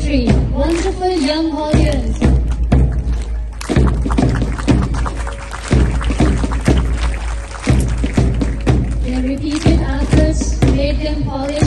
poetry. Wonderful young audience. Their repeated efforts made them polished